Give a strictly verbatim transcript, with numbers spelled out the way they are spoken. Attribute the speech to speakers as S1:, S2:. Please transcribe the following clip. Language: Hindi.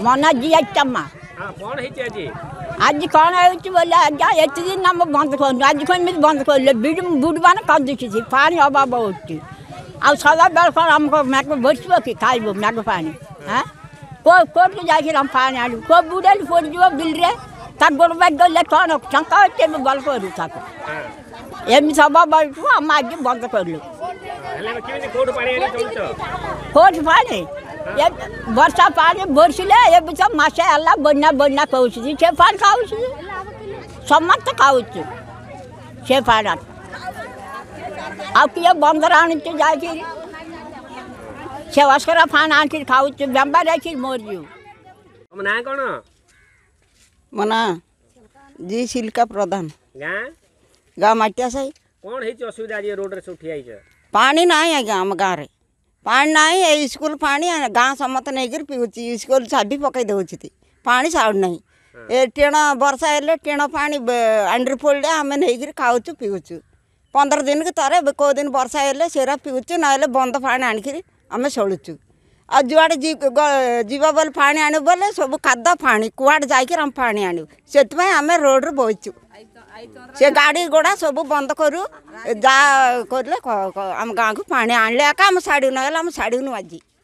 S1: मना जी चम्मा
S2: कौन है
S1: आज कौन बोले एत दिन आम बंद कर आज कमी बंद कर बुढ़ मान कंदुची पानी अभाव हो सदा बेल कौन आमको मैग बस कि खाइब मैग पानी हाँ कोर्ट जाकर हम पानी आलू को बुढ़े पड़ बिल्रे गोड़ बैग गले कौन टंका अच्छे बल करूँ एम सब आम आज बंद कर कोर्ट पानी वर्षा पानी बरसले ए मसे एल बना बना कहूँ से पानी खाऊ समस्त खाऊ से पानी आ किए बंद आनी जाए से अस्कर पानी आखिर खाऊ बेमार आखिर मोर जीव
S2: ना कौन
S3: मना जी सिल्का प्रधान
S2: गाँ
S3: गाँ मटिया साई
S2: कौन है असुविधा आज रोड रे उठी आई
S3: पानी ना आज्ञा आम गाँव में पानी ना स्कूल पानी गाँ समत नहीं पीऊँ स्कूल चाबी पकई दे पानी साउड नहीं ए टेण वर्षा हेल्ले टेण पानी आंड्री पड़े आम नहीं खाऊ पीऊँ पंद्रह दिन के थे कौ दिन वर्षा हेल्ले सेरा पीऊँ ना बंद पानी आणिक आम चलुचु आ जुआड़े जीवा बोले पानी आण बोले सब कादा पानी कुआड़े जाकर आम पानी आणु से आम रोड बहीचु से गाड़ी घोड़ा सब बंद करूँ जा कर आम गाँव को पानी आणले आम साड़ी ना आम साड़ी आज